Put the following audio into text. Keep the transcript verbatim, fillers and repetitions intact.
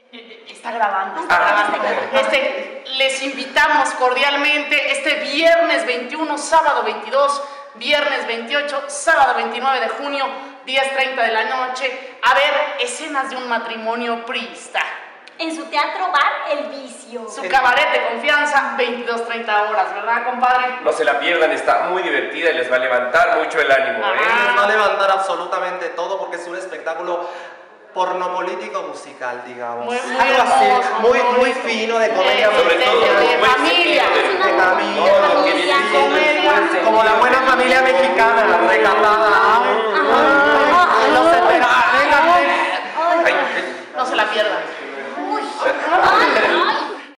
Está grabando, está grabando. Este, les invitamos cordialmente este viernes veintiuno, sábado veintidós, viernes veintiocho, sábado veintinueve de junio, diez treinta de la noche, a ver escenas de un matrimonio priista. En su teatro bar El Vicio. Su cabaret de confianza, veintidós treinta horas, ¿verdad, compadre? No se la pierdan, está muy divertida y les va a levantar mucho el ánimo, ¿eh? Ah. Les va a levantar absolutamente todo porque es un espectáculo pornopolítico musical, digamos. Muy, muy Algo así, hermoso, muy, muy muy bonito. fino, de comedia. De- Sobre de- todo, de- de buen familia. sentido, De familia, todo lo que viene familia, siendo el comedia, buen sentido como la buena del- familia mexicana, la recatada. Ay,